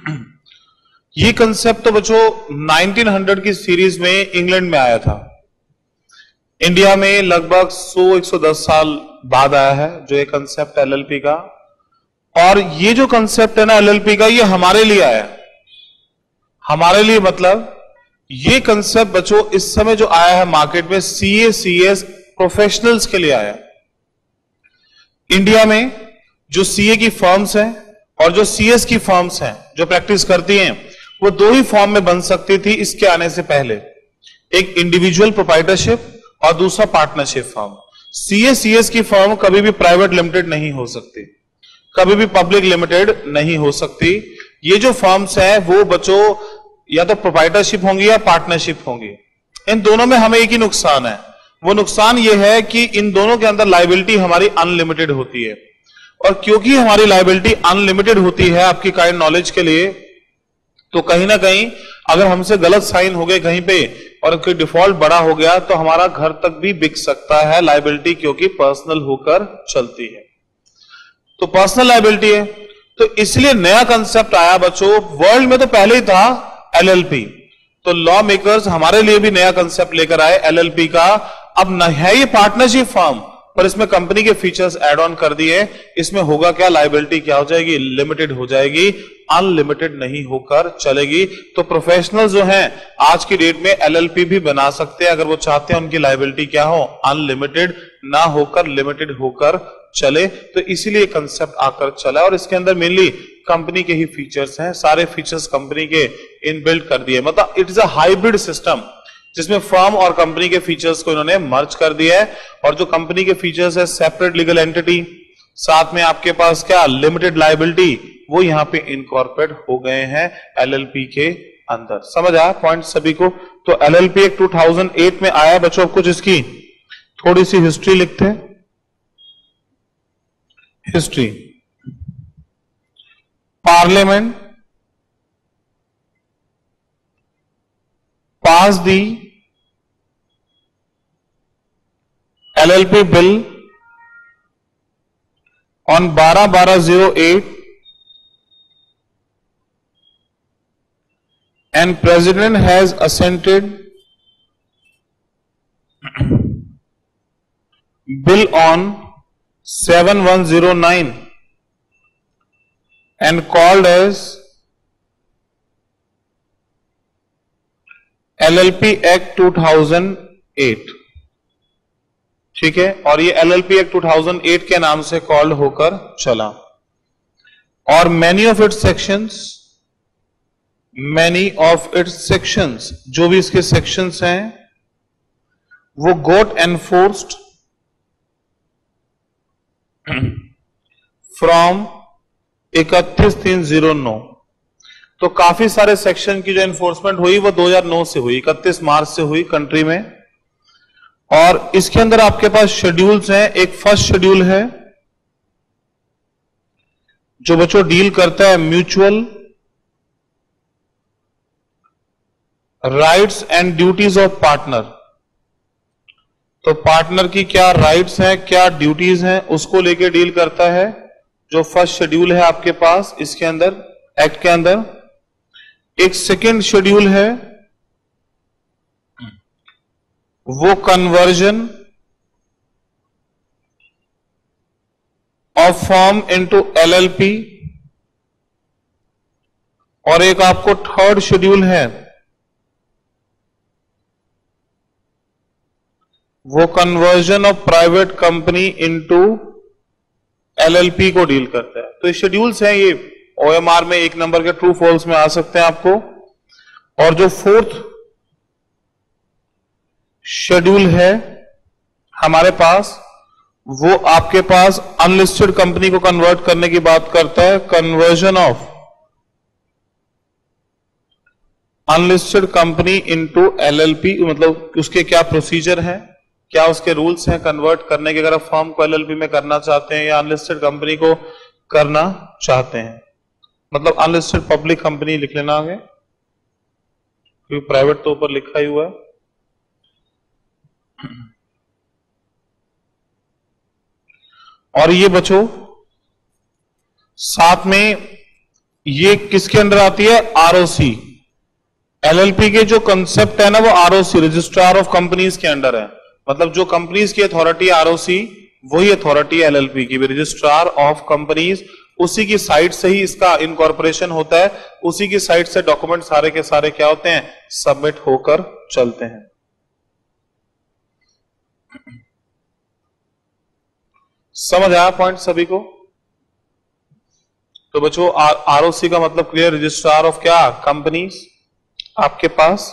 ये कंसेप्ट तो बच्चों 1900 की सीरीज में इंग्लैंड में आया था। इंडिया में लगभग 100-110 साल बाद आया है जो ये कंसेप्ट एलएलपी का। और ये जो कंसेप्ट है ना एलएलपी का, ये हमारे लिए आया है। हमारे लिए मतलब ये कंसेप्ट बच्चों इस समय जो आया है मार्केट में, सीए सीएस प्रोफेशनल्स के लिए आया है। इंडिया में जो सीए की फर्म्स हैं और जो सीएस की फर्म्स हैं जो प्रैक्टिस करती हैं, वो दो ही फॉर्म में बन सकती थी इसके आने से पहले, एक इंडिविजुअल प्रोप्राइटरशिप और दूसरा पार्टनरशिप फर्म। सीए सीएस की फर्म कभी भी प्राइवेट लिमिटेड नहीं हो सकती, कभी भी पब्लिक लिमिटेड नहीं हो सकती। ये जो फर्म्स हैं वो बच्चों या तो प्रोप्राइटरशिप होंगी या पार्टनरशिप होंगी। इन दोनों में हमें एक ही नुकसान है, वो नुकसान ये है कि इन दोनों के अंदर लायबिलिटी हमारी अनलिमिटेड होती है। और क्योंकि हमारी लायबिलिटी अनलिमिटेड होती है, आपकी काइंड नॉलेज के लिए, तो कहीं ना कहीं अगर हमसे गलत साइन हो गए कहीं पे और कोई डिफॉल्ट बड़ा हो गया तो हमारा घर तक भी बिक सकता है लायबिलिटी, क्योंकि पर्सनल होकर चलती है। तो पर्सनल लायबिलिटी है, तो इसलिए नया कंसेप्ट आया बच्चों। वर्ल्ड में तो पहले ही था एलएलपी, तो लॉ मेकर्स हमारे लिए भी नया कंसेप्ट लेकर आए एलएलपी का। अब न है ये पार्टनरशिप फर्म, पर इसमें कंपनी के फीचर्स ऐड ऑन कर दिए। इसमें होगा क्या, लायबिलिटी क्या हो जाएगी, लिमिटेड हो जाएगी, अनलिमिटेड नहीं होकर चलेगी। तो प्रोफेशनल जो हैं आज की डेट में एलएलपी भी बना सकते हैं अगर वो चाहते हैं उनकी लायबिलिटी क्या हो, अनलिमिटेड ना होकर लिमिटेड होकर चले। तो इसीलिए कंसेप्ट आकर चला और इसके अंदर मेनली कंपनी के ही फीचर्स हैं, सारे फीचर्स कंपनी के इनबिल्ट कर दिए। मतलब it is a hybrid system जिसमें फर्म और कंपनी के फीचर्स को इन्होंने मर्ज कर दिया है। और जो कंपनी के फीचर्स है सेपरेट लीगल एंटिटी, साथ में आपके पास क्या लिमिटेड लायबिलिटी, वो यहां पे इनकॉर्पोरेट हो गए हैं एलएलपी के अंदर। समझ आया पॉइंट सभी को? तो एलएलपी एक 2008 में आया बच्चों। कुछ इसकी थोड़ी सी हिस्ट्री लिखते हैं। History, parliament passed the LLP bill on 12/12/08 and President has assented bill on 7/1/09 and called as LLP act 2008। ठीक है, और ये एलएलपी एक्ट 2008 के नाम से कॉल्ड होकर चला। और मैनी ऑफ इट्स सेक्शंस, जो भी इसके सेक्शंस हैं, वो गोट एनफोर्स्ड फ्रॉम 31/3/09। तो काफी सारे सेक्शन की जो एनफोर्समेंट हुई वो 2009 से हुई, 31 मार्च से हुई कंट्री में। और इसके अंदर आपके पास शेड्यूल्स हैं। एक फर्स्ट शेड्यूल है जो बच्चों डील करता है mutual rights and duties of partner. तो पार्टनर की क्या राइट्स हैं, क्या ड्यूटीज हैं, उसको लेके डील करता है जो फर्स्ट शेड्यूल है आपके पास इसके अंदर, एक्ट के अंदर। एक सेकेंड शेड्यूल है, वो conversion of firm into LLP. और एक आपको थर्ड शेड्यूल है, वो conversion of private company into LLP को डील करता है। तो ये शेड्यूल्स हैं, ये ओएमआर में 1 नंबर के ट्रू फॉल्स में आ सकते हैं आपको। और जो फोर्थ शेड्यूल है हमारे पास, वो आपके पास अनलिस्टेड कंपनी को कन्वर्ट करने की बात करता है। Conversion of unlisted company into LLP, मतलब उसके क्या प्रोसीजर हैं, क्या उसके रूल्स हैं कन्वर्ट करने के, अगर आप फर्म को एलएलपी में करना चाहते हैं या अनलिस्टेड कंपनी को करना चाहते हैं। मतलब अनलिस्टेड पब्लिक कंपनी लिख लेना आगे, क्योंकि प्राइवेट तो ऊपर लिखा ही हुआ है। और ये बच्चों साथ में ये किसके अंदर आती है? आरओसी। एलएलपी के जो कंसेप्ट है ना वो आरओसी, रजिस्ट्रार ऑफ कंपनीज के अंडर है। मतलब जो कंपनीज की अथॉरिटी आरओसी, वही अथॉरिटी एलएलपी की भी, रजिस्ट्रार ऑफ कंपनीज। उसी की साइट से ही इसका इनकॉर्पोरेशन होता है, उसी की साइट से डॉक्यूमेंट सारे के सारे क्या होते हैं? सबमिट होकर चलते हैं। समझ आया पॉइंट सभी को? तो बच्चों आरओसी का मतलब क्लियर, रजिस्ट्रार ऑफ क्या? कंपनीज आपके पास।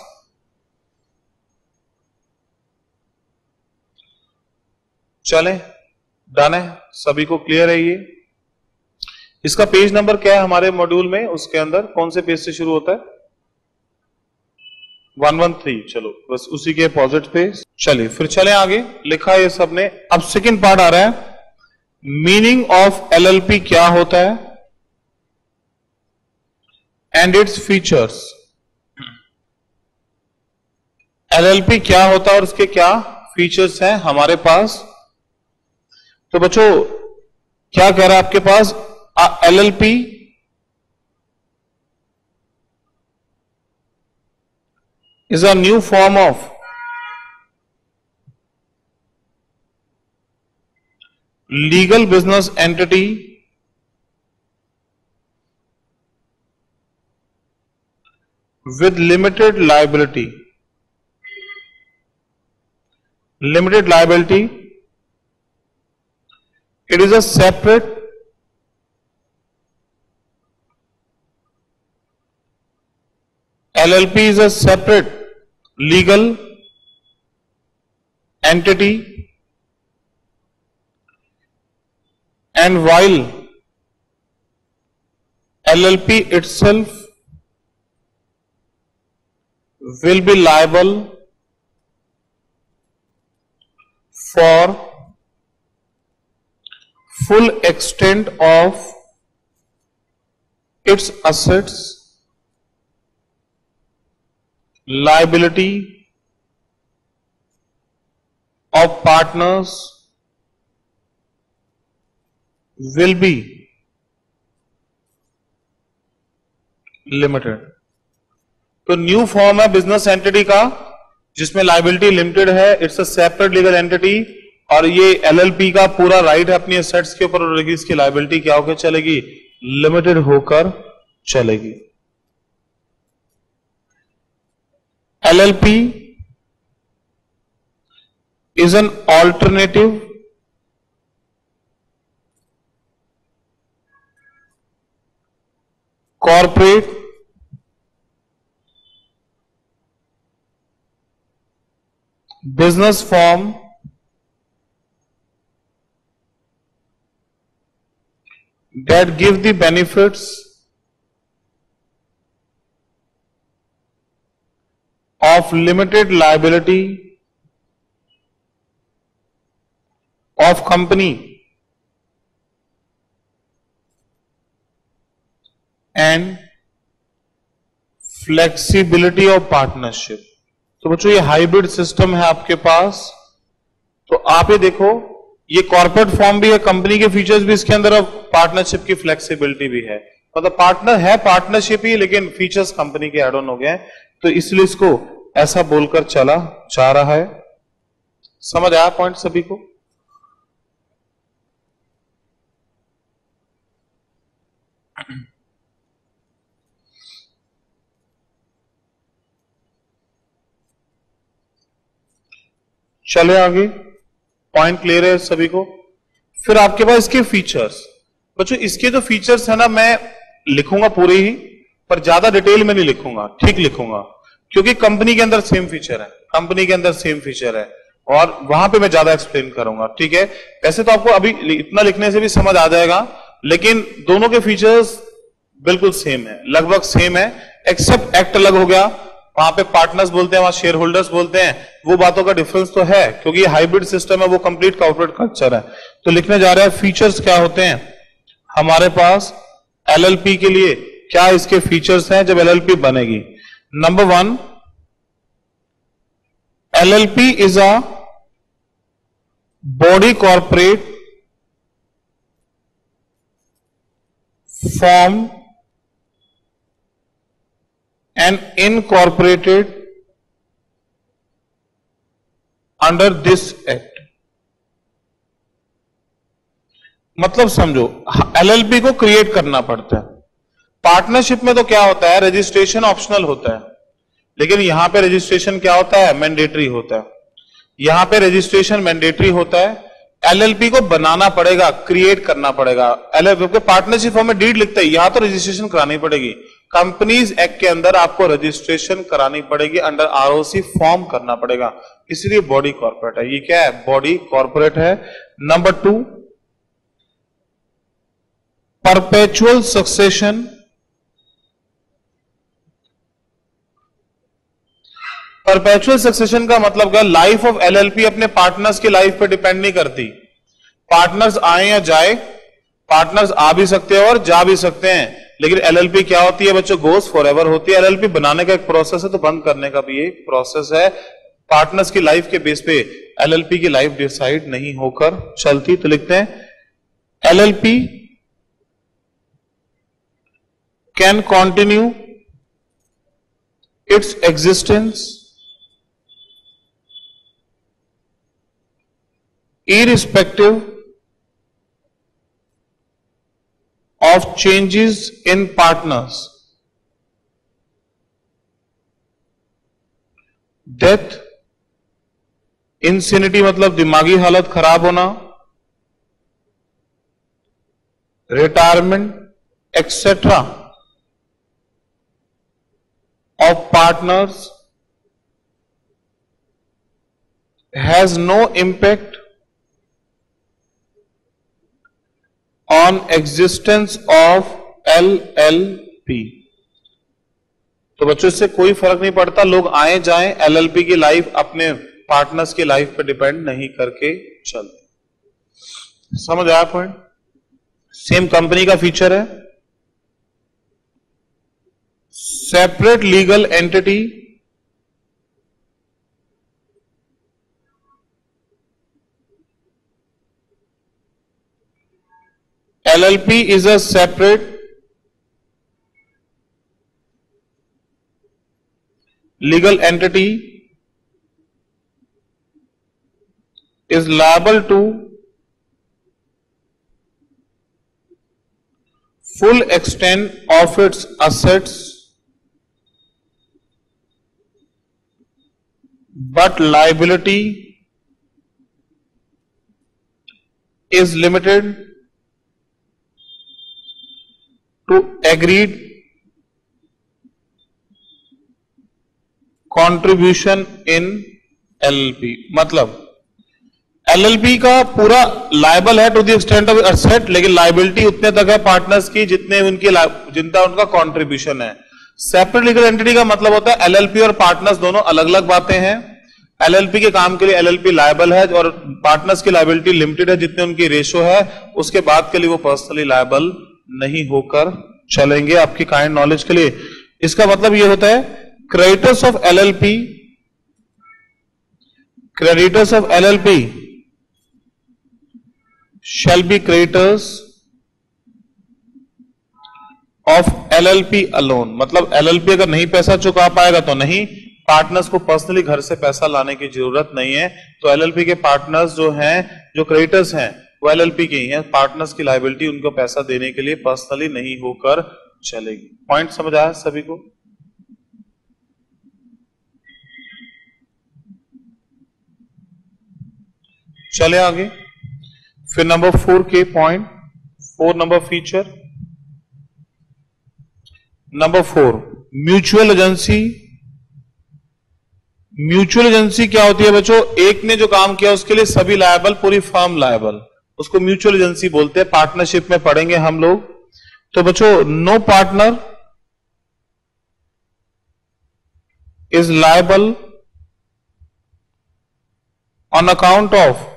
चलें, डन है, सभी को क्लियर है ये? इसका पेज नंबर क्या है हमारे मॉड्यूल में? उसके अंदर कौन से पेज से शुरू होता है? 113। चलो बस उसी के अपोजिट पे चलिए फिर चलें आगे। लिखा है ये सबने। अब सेकंड पार्ट आ रहा है, मीनिंग ऑफ एलएलपी क्या होता है एंड इट्स फीचर्स। एलएलपी क्या होता है और उसके क्या फीचर्स हैं हमारे पास। तो बच्चों क्या कह रहा है आपके पास? LLP is a new form of legal business entity with limited liability. Limited liability. It is a separate LLP is a separate legal entity, and while LLP itself will be liable for full extent of its assets, liability of partners will be limited. तो new form है business entity का जिसमें liability limited है, it's a separate legal entity, और ये LLP का पूरा right है अपनी एसेट्स के ऊपर, और इसकी लाइबिलिटी क्या होकर चलेगी? लिमिटेड होकर चलेगी। LLP is an alternative corporate business form that give the benefits of limited liability of company and flexibility of partnership. तो बच्चों ये हाइब्रिड सिस्टम है आपके पास। तो आप ये देखो, ये कॉर्पोरेट फॉर्म भी है, कंपनी के फीचर्स भी इसके अंदर, अब पार्टनरशिप की फ्लेक्सिबिलिटी भी है। मतलब पार्टनर है, पार्टनरशिप ही, लेकिन फीचर्स कंपनी के ऐड ऑन हो गए हैं, तो इसलिए इसको ऐसा बोलकर चला जा रहा है। समझ आया पॉइंट सभी को? चले आगे, पॉइंट क्लियर है सभी को? फिर आपके पास इसके फीचर्स। बच्चों इसके जो फीचर्स है ना, मैं लिखूंगा पूरे ही, पर ज्यादा डिटेल में नहीं लिखूंगा, ठीक लिखूंगा, क्योंकि कंपनी के अंदर सेम फीचर है, कंपनी के अंदर सेम फीचर है, और वहां पे मैं ज्यादा एक्सप्लेन करूंगा, ठीक है? वैसे तो आपको अभी इतना लिखने से भी समझ आ जाएगा, लेकिन दोनों के फीचर्स बिल्कुल सेम है, लगभग सेम है, एक्सेप्ट एक्ट अलग हो गया। वहां पे पार्टनर्स बोलते हैं, वहां शेयर होल्डर्स बोलते हैं, वो बातों का डिफरेंस तो है, क्योंकि ये हाइब्रिड सिस्टम है, वो कंप्लीट कॉर्पोरेट कल्चर है। तो लिखने जा रहे हैं फीचर्स क्या होते हैं हमारे पास एलएलपी के लिए, क्या इसके फीचर्स हैं जब एलएलपी बनेगी। Number 1, LLP is a body corporate formed and incorporated under this act। मतलब समझो, एलएलपी को क्रिएट करना पड़ता है। पार्टनरशिप में तो क्या होता है, रजिस्ट्रेशन ऑप्शनल होता है, लेकिन यहां पे रजिस्ट्रेशन क्या होता है, मैंडेटरी होता है। यहां पे रजिस्ट्रेशन मैंडेटरी होता है, एलएलपी को बनाना पड़ेगा, क्रिएट करना पड़ेगा। एलएलपी पार्टनरशिप फॉर्म में डीड लिखता है, यहां तो रजिस्ट्रेशन करानी पड़ेगी। कंपनीज एक्ट के अंदर आपको रजिस्ट्रेशन करानी पड़ेगी, अंडर आरओसी फॉर्म करना पड़ेगा, इसलिए बॉडी कॉर्पोरेट है। ये क्या है, बॉडी कॉर्पोरेट है। Number 2, perpetual succession. Perpetual succession का मतलब क्या, लाइफ ऑफ एलएलपी अपने पार्टनर्स की लाइफ पे डिपेंड नहीं करती। पार्टनर्स आए या जाए, पार्टनर्स आ भी सकते हैं और जा भी सकते हैं, लेकिन एलएलपी क्या होती है बच्चों, गोस फॉरएवर होती है। एलएलपी बनाने का एक प्रोसेस है, तो बंद करने का भी एक प्रोसेस है। पार्टनर्स की लाइफ के बेस पे एलएलपी की लाइफ डिसाइड नहीं होकर चलती। तो लिखते हैं LLP can continue its existence irrespective of changes in partners, death, insanity मतलब दिमागी हालत खराब होना, retirement etc. of partners has no impact on existence of LLP। तो बच्चों इससे कोई फर्क नहीं पड़ता, लोग आए जाएं, एलएलपी की लाइफ अपने पार्टनर्स की लाइफ पे डिपेंड नहीं करके चलती। समझ आया पॉइंट? सेम कंपनी का फीचर है, separate legal entity LLP is a separate legal entity, is liable to full extent of its assets, but liability is limited to agreed contribution in LLP। मतलब LLP का पूरा liable है to the extent of asset, लेकिन liability उतने तक है partners की जितने उनकी जितना उनका कंट्रीब्यूशन है। सेपरेट लीगल एंटिटी का मतलब होता है एलएलपी और पार्टनर्स दोनों अलग अलग बातें हैं। एलएलपी के काम के लिए एलएलपी लायबल है और पार्टनर्स की लायबिलिटी लिमिटेड है, जितने उनकी रेशो है, उसके बाद के लिए वो पर्सनली लायबल नहीं होकर चलेंगे। आपकी काइंड नॉलेज के लिए इसका मतलब ये होता है, creditors of LLP, creditors of LLP shall be creditors of LLP alone। मतलब LLP अगर नहीं पैसा चुका पाएगा तो नहीं, पार्टनर्स को पर्सनली घर से पैसा लाने की जरूरत नहीं है। तो LLP के पार्टनर्स जो हैं, जो क्रेडिटर्स हैं, वो LLP के ही हैं। पार्टनर्स की लायबिलिटी उनको पैसा देने के लिए पर्सनली नहीं होकर चलेगी। पॉइंट समझ आया सभी को? चले आगे फिर नंबर 4 के point, 4 number feature. Number 4 mutual agency. Mutual agency क्या होती है बच्चों? एक ने जो काम किया उसके लिए सभी लायबल, पूरी फर्म लायबल, उसको म्यूचुअल एजेंसी बोलते हैं। पार्टनरशिप में पढ़ेंगे हम लोग। तो बच्चों, no partner is liable on account of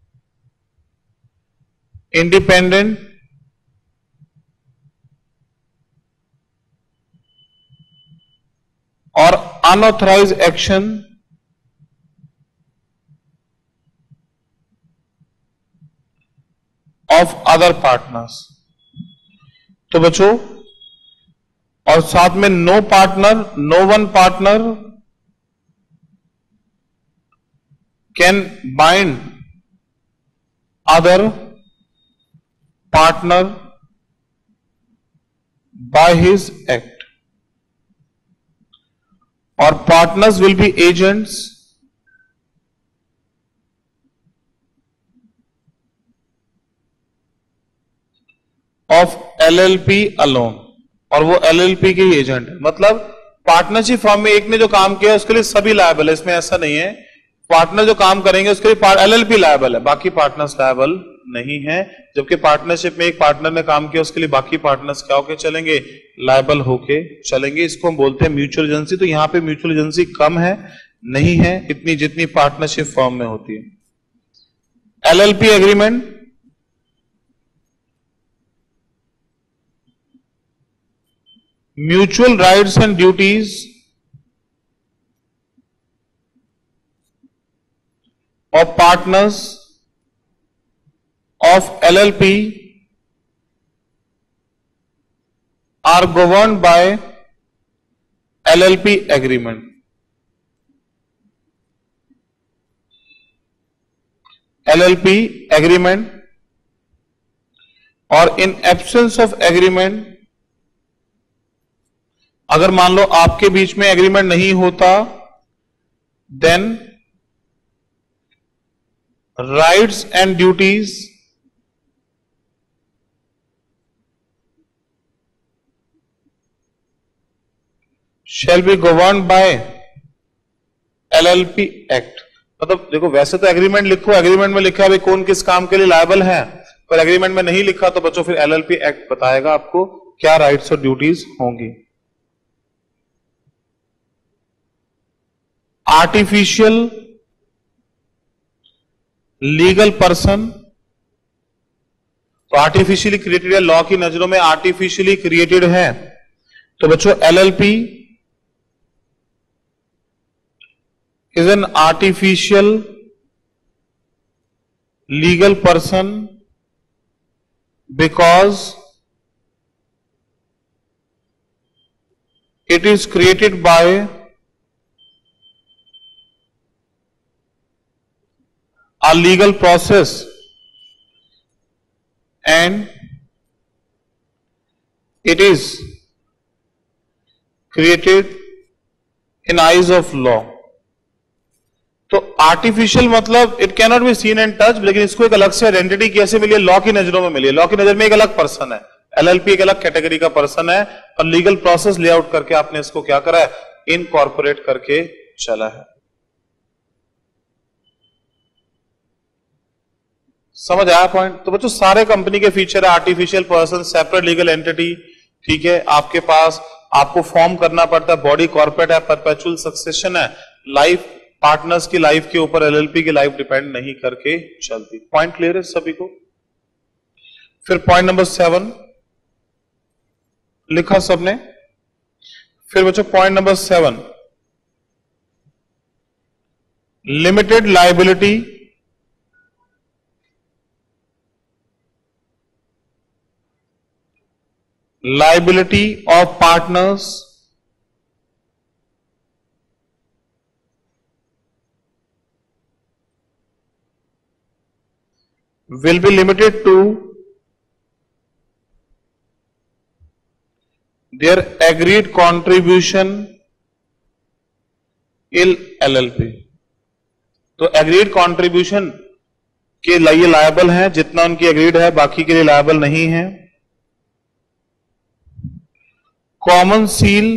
independent or unauthorized action of other partners। तो बच्चों, और साथ में no partner, no one partner can bind other partner by his act, और partners will be agents of LLP alone, और वो LLP के ही agent है। मतलब पार्टनरशिप फॉर्म में एक ने जो काम किया उसके लिए सभी लायबल है, इसमें ऐसा नहीं है पार्टनर जो काम करेंगे उसके लिए एलएलपी लायबल है, बाकी पार्टनर्स लायबल नहीं है। जबकि पार्टनरशिप में एक पार्टनर ने काम किया उसके लिए बाकी पार्टनर्स क्या होके चलेंगे, लायबल होके चलेंगे। इसको हम बोलते हैं म्यूचुअल एजेंसी। तो यहां पे म्यूचुअल एजेंसी कम है, नहीं है इतनी जितनी पार्टनरशिप फॉर्म में होती है। LLP agreement, mutual rights and duties of partners of LLP are governed by LLP agreement. LLP agreement, और in absence of agreement, अगर मान लो आपके बीच में एग्रीमेंट नहीं होता, then rights and duties shall be governed by LLP act. मतलब देखो वैसे तो एग्रीमेंट लिखो, एग्रीमेंट में लिखा है भाई कौन किस काम के लिए लायबल है, पर एग्रीमेंट में नहीं लिखा तो बच्चों फिर एलएलपी एक्ट बताएगा आपको क्या राइट्स और ड्यूटीज होंगी। आर्टिफिशियल लीगल पर्सन, तो आर्टिफिशियली क्रिएटेड है, लॉ की नजरों में आर्टिफिशियली क्रिएटेड है, तो बच्चों LLP is an artificial legal person because it is created by a legal process and it is created in eyes of law। तो आर्टिफिशियल मतलब it cannot be seen and touch, लेकिन इसको एक अलग से आइडेंटिटी कैसे मिली है, लॉ की नजरों में मिली है। लॉ की नजर में एक अलग पर्सन है, एलएलपी एक अलग कैटेगरी का पर्सन है, और लीगल प्रोसेस लेआउट करके आपने इसको क्या करा है, इनकॉर्पोरेट करके चला है। समझ आया पॉइंट? तो बच्चों सारे कंपनी के फीचर है, artificial person, separate legal entity, ठीक है, आपके पास आपको फॉर्म करना पड़ता है, बॉडी कॉर्पोरेट है, परपेचुअल सक्सेशन है, लाइफ पार्टनर्स की लाइफ के ऊपर एलएलपी की लाइफ डिपेंड नहीं करके चलती। पॉइंट क्लियर है सभी को? फिर पॉइंट नंबर 7 लिखा सबने। फिर बच्चों point number 7, limited liability liability of partners will be limited to their agreed contribution in LLP। तो एग्रीड कॉन्ट्रीब्यूशन के लिए लायबल है, जितना उनकी एग्रीड है बाकी के लिए लायबल नहीं है। कॉमन सील,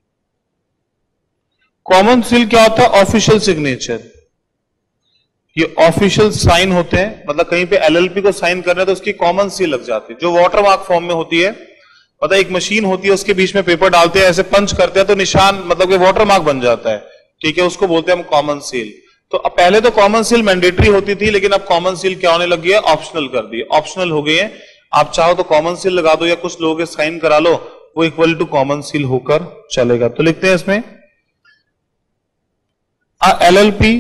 कॉमन सील क्या होता है, ऑफिशियल सिग्नेचर, ये ऑफिशियल साइन होते हैं, मतलब कहीं पे एलएलपी को साइन करना है तो उसकी कॉमन सील लग जाती है, जो वाटरमार्क फॉर्म में होती है। मतलब एक मशीन होती है, उसके बीच में पेपर डालते हैं, ऐसे पंच करते हैं तो निशान मतलब कि वाटरमार्क बन जाता है, ठीक है, उसको बोलते हैं हम कॉमन सील। तो अब पहले तो कॉमन सील मैंडेटरी होती थी, लेकिन अब कॉमन सील क्या होने लगी है, ऑप्शनल कर दी, ऑप्शनल हो गई है। आप चाहो तो कॉमन सील लगा दो या कुछ लोगों के साइन करा लो, वो इक्वल टू कॉमन सील होकर चलेगा। तो लिखते हैं इसमें LLP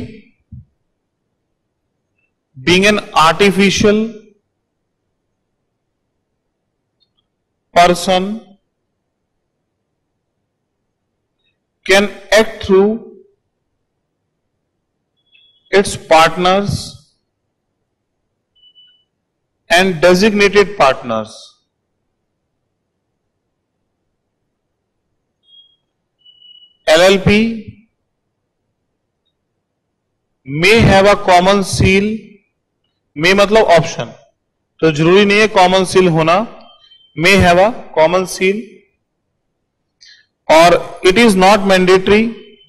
being an artificial person can act through its partners and designated partners. LLP may have a common seal. may मतलब ऑप्शन, तो जरूरी नहीं है कॉमन सील होना. may have a common seal or it is not mandatory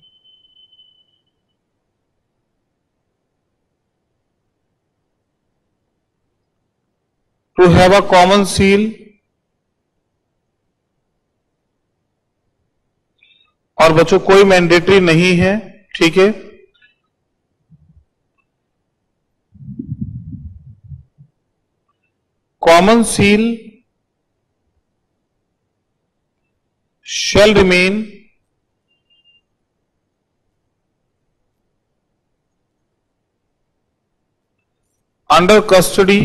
to have a common seal और बच्चों कोई mandatory नहीं है. ठीक है, common seal shall remain under custody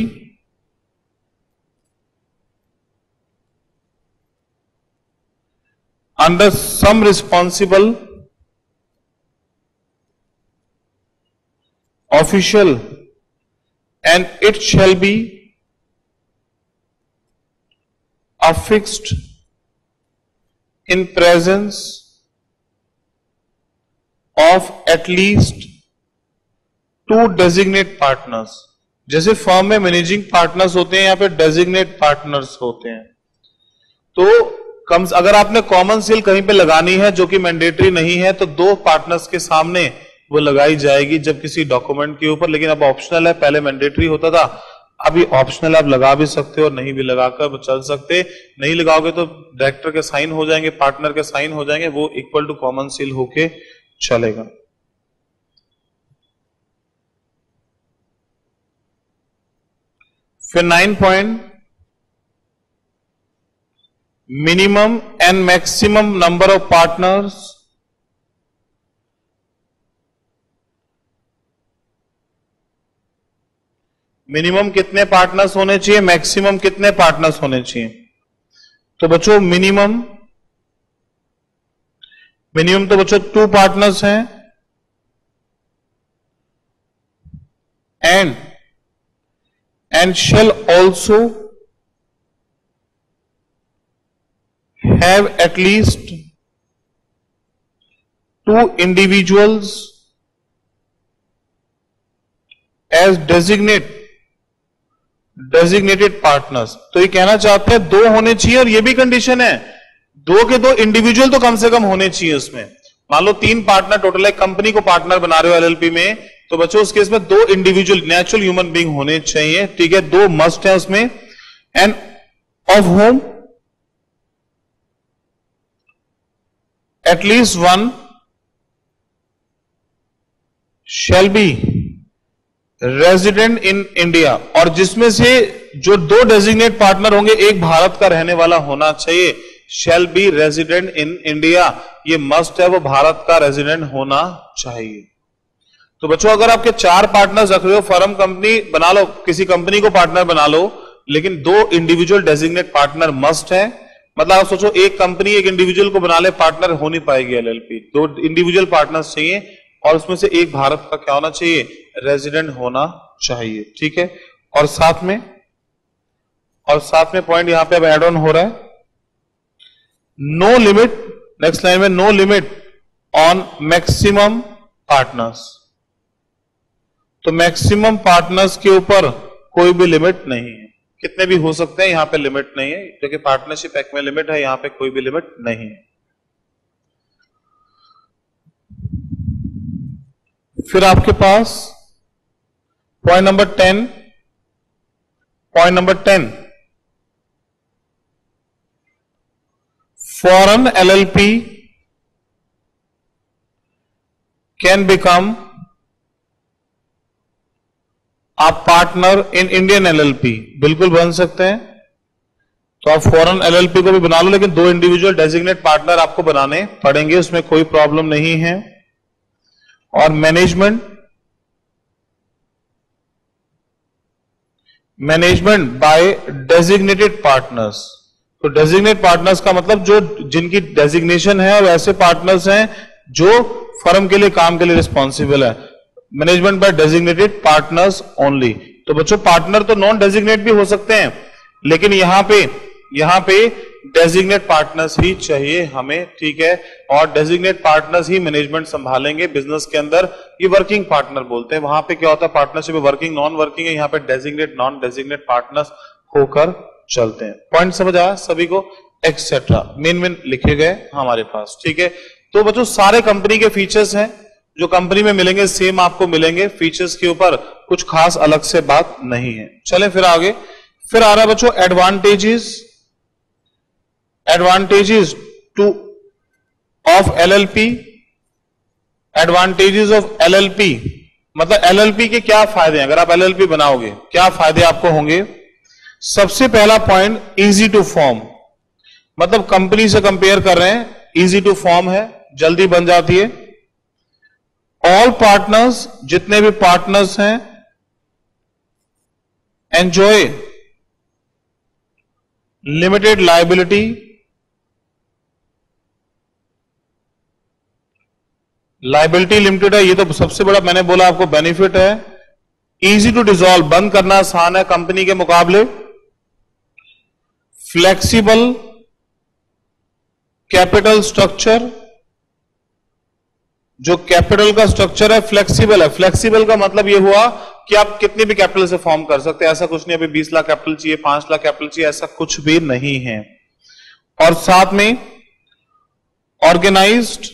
under some responsible official and it shall be affixed in presence of at least two designate partners. जैसे firm में managing partners होते हैं, यहां पे डेजिग्नेट पार्टनर्स होते हैं. तो अगर आपने कॉमन सील कहीं पे लगानी है जो कि मैंडेटरी नहीं है, तो दो पार्टनर्स के सामने वो लगाई जाएगी जब किसी डॉक्यूमेंट के ऊपर. लेकिन अब ऑप्शनल है, पहले मैंडेटरी होता था, अभी ऑप्शनल आप लगा भी सकते हो और नहीं भी लगाकर चल सकते. नहीं लगाओगे तो डायरेक्टर के साइन हो जाएंगे, पार्टनर के साइन हो जाएंगे, वो इक्वल टू कॉमन सील होके चलेगा. फिर 9 point, minimum and maximum number of partners minimum कितने पार्टनर्स होने चाहिए, मैक्सिमम कितने पार्टनर्स होने चाहिए. तो बच्चों मिनिमम तो बच्चों 2 पार्टनर्स हैं and shall also have at least 2 individuals as designated partners. तो ये कहना चाहते हैं 2 होने चाहिए और ये भी कंडीशन है 2 के 2 इंडिविजुअल तो कम से कम होने चाहिए उसमें. मान लो 3 पार्टनर टोटल है, कंपनी को पार्टनर बना रहे हो एलएलपी में, तो बच्चों उस केस में 2 इंडिविजुअल नेचुरल ह्यूमन बीइंग होने चाहिए. ठीक है, 2 मस्ट है उसमें. And of whom at least 1 shall be resident in India, और जिसमें से जो 2 डेजिग्नेट पार्टनर होंगे एक भारत का रहने वाला होना चाहिए. Shall be resident in India, ये मस्ट है, वो भारत का रेजिडेंट होना चाहिए. तो बच्चों अगर आपके 4 पार्टनर्स रख रहे हो, फर्म कंपनी बना लो, किसी कंपनी को पार्टनर बना लो, लेकिन 2 इंडिविजुअल डेजिग्नेट पार्टनर मस्ट है. मतलब आप सोचो एक कंपनी एक इंडिविजुअल को बना ले, पार्टनर हो नहीं पाएगी एलएलपी. 2 इंडिविजुअल पार्टनर्स चाहिए और उसमें से एक भारत का क्या होना चाहिए, रेजिडेंट होना चाहिए. ठीक है, और साथ में पॉइंट यहां पे अब एड ऑन हो रहा है, नो लिमिट, नेक्स्ट लाइन में no limit on maximum partners. तो मैक्सिमम पार्टनर्स के ऊपर कोई भी लिमिट नहीं है, कितने भी हो सकते हैं, यहां पे लिमिट नहीं है, क्योंकि पार्टनरशिप एक्ट में लिमिट है, यहां पे कोई भी लिमिट नहीं है. फिर आपके पास point number 10, foreign LLP can become a partner in Indian LLP. बिल्कुल बन सकते हैं. तो आप फॉरेन एलएलपी को भी बना लो, लेकिन 2 इंडिविजुअल डेजिग्नेट पार्टनर आपको बनाने पड़ेंगे, उसमें कोई प्रॉब्लम नहीं है. और मैनेजमेंट बाय डेजिग्नेटेड पार्टनर्स. तो डेजिग्नेट पार्टनर्स का मतलब जो जिनकी डेजिग्नेशन है और ऐसे पार्टनर्स हैं जो फर्म के लिए काम के लिए रिस्पॉन्सिबल है। Management by designated partners only. तो बच्चों पार्टनर तो नॉन डेजिग्नेट भी हो सकते हैं, लेकिन यहां पे डेजिग्नेट पार्टनर्स ही चाहिए हमें, ठीक है। और डेजिग्नेट पार्टनर्स ही मैनेजमेंट संभालेंगे बिजनेस के अंदर। ये वर्किंग पार्टनर बोलते हैं। वहां पे क्या होता है पार्टनरशिप में, वर्किंग नॉन वर्किंग है, यहाँ पे डेजिग्नेट नॉन डेजिग्नेट पार्टनर्स होकर चलते हैं। पॉइंट समझ आया सभी को? एक्सेट्रा मेन लिखे गए हमारे पास, ठीक है। तो बच्चों सारे कंपनी के फीचर्स हैं जो कंपनी में मिलेंगे, सेम आपको मिलेंगे। फीचर्स के ऊपर कुछ खास अलग से बात नहीं है। चलें फिर आगे। फिर आ रहा है बच्चों advantages to of LLP. Advantages of LLP मतलब एलएलपी के क्या फायदे हैं? अगर आप एलएलपी बनाओगे क्या फायदे आपको होंगे? सबसे पहला पॉइंट, इजी टू फॉर्म। मतलब कंपनी से कंपेयर कर रहे हैं, इजी टू फॉर्म है, जल्दी बन जाती है। ऑल पार्टनर्स, जितने भी पार्टनर्स हैं, enjoy limited liability. Liability limited है, ये तो सबसे बड़ा मैंने बोला आपको बेनिफिट है। इजी टू डिसॉल्व, बंद करना आसान है कंपनी के मुकाबले। फ्लेक्सिबल कैपिटल स्ट्रक्चर, जो कैपिटल का स्ट्रक्चर है फ्लेक्सिबल है। फ्लेक्सिबल का मतलब यह हुआ कि आप कितनी भी कैपिटल से फॉर्म कर सकते हैं, ऐसा कुछ नहीं अभी 20 लाख कैपिटल चाहिए, 5 लाख कैपिटल चाहिए, ऐसा कुछ भी नहीं है। और साथ में organize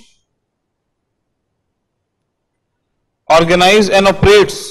and operates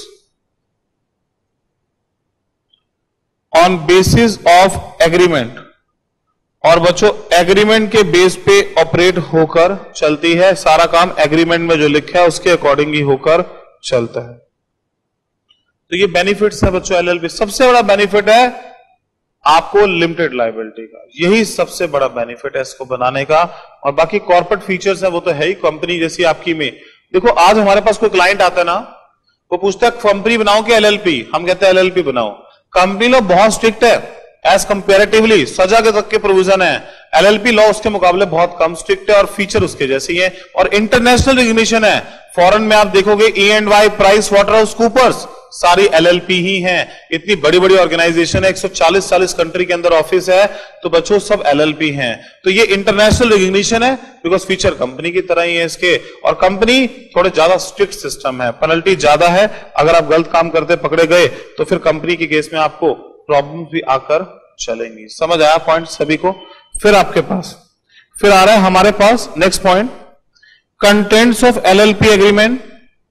on basis of agreement. और बच्चों एग्रीमेंट के बेस पे ऑपरेट होकर चलती है। सारा काम एग्रीमेंट में जो लिखा है उसके अकॉर्डिंग ही होकर चलता है। तो ये बेनिफिट्स है बच्चों एलएलपी। सबसे बड़ा बेनिफिट है आपको लिमिटेड लायबिलिटी का, यही सबसे बड़ा बेनिफिट है इसको बनाने का। और बाकी कॉर्पोरेट फीचर्स है वो तो है ही कंपनी जैसी आपकी में। देखो आज हमारे पास कोई क्लाइंट आता है ना, वो पूछता है कंपनी बनाओ कि एलएलपी, हम कहते हैं एलएलपी बनाओ। कंपनी लॉ बहुत स्ट्रिक्ट है एज कंपेरेटिवली, सजा के तक के प्रोविजन है। एलएलपी लॉ उसके मुकाबले बहुत कम स्ट्रिक्ट है और फीचर उसके जैसे ही है। और इंटरनेशनल रिकॉग्निशन है। फॉरेन में आप देखोगे E&Y, PricewaterhouseCoopers, सारी एलएलपी ही हैं। इतनी बड़ी बड़ी ऑर्गेनाइजेशन है, 140 कंट्री के अंदर ऑफिस है, तो बच्चों सब एलएलपी हैं। तो ये इंटरनेशनल रिकॉग्निशन है बिकॉज फीचर कंपनी की तरह ही है इसके। और कंपनी थोड़े ज्यादा स्ट्रिक्ट सिस्टम है, पेनल्टी ज्यादा है। अगर आप गलत काम करते पकड़े गए तो फिर कंपनी के केस में आपको प्रॉब्लम भी आकर चलेंगी। समझ आया पॉइंट सभी को? फिर आपके पास फिर आ रहा है हमारे पास next point, contents of LLP agreement.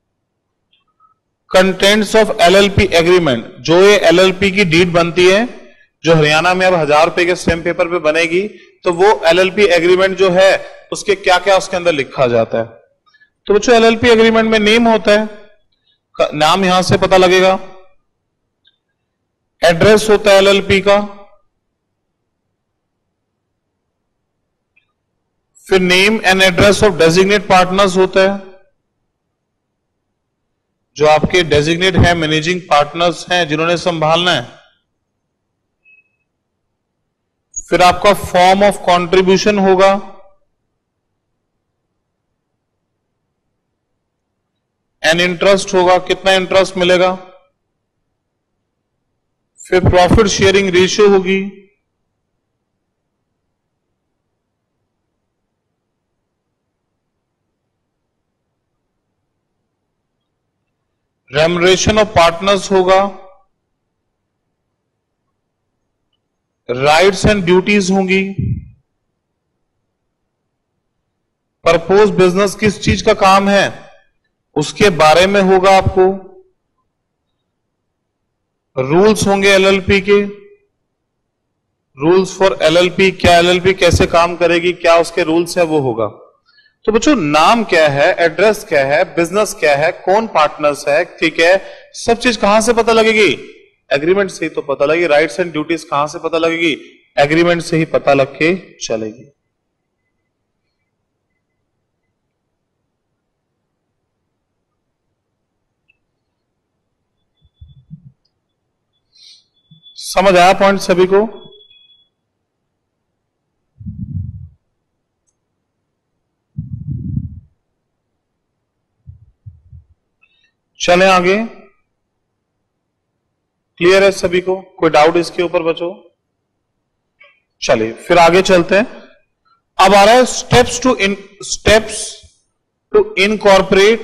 Contents of LLP agreement, जो ये एलएलपी की डीड बनती है, जो हरियाणा में अब 1000 रुपए के स्टैम्प पेपर पे बनेगी, तो वो एलएलपी एग्रीमेंट जो है उसके क्या क्या उसके अंदर लिखा जाता है। तो बच्चों एलएलपी एग्रीमेंट में नेम होता है, नाम यहां से पता लगेगा। एड्रेस होता है एलएलपी का, फिर name and address of designate partners होता है, जो आपके डेजिग्नेट है, मैनेजिंग पार्टनर्स हैं जिन्होंने संभालना है। फिर आपका फॉर्म ऑफ कंट्रीब्यूशन होगा, एंड इंटरेस्ट होगा, कितना इंटरेस्ट मिलेगा। फिर प्रॉफिट शेयरिंग रेशियो होगी, रेम्युनरेशन ऑफ पार्टनर्स होगा, राइट्स एंड ड्यूटीज होंगी, परपोज बिजनेस किस चीज का काम है उसके बारे में होगा आपको, रूल्स होंगे एलएलपी के, रूल्स फॉर एलएलपी, क्या एलएलपी कैसे काम करेगी, क्या उसके रूल्स है वो होगा। तो बच्चों नाम क्या है, एड्रेस क्या है, बिजनेस क्या है, कौन पार्टनर्स है, ठीक है, सब चीज कहां से पता लगेगी? एग्रीमेंट से ही तो पता लगेगी। राइट्स एंड ड्यूटीज कहां से पता लगेगी? एग्रीमेंट से ही पता लग के चलेगी। समझ आया पॉइंट सभी को? चलें आगे, क्लियर है सभी को? कोई डाउट इसके ऊपर बचो? चलिए फिर आगे चलते हैं। अब आ रहा है स्टेप्स टू इनकॉर्पोरेट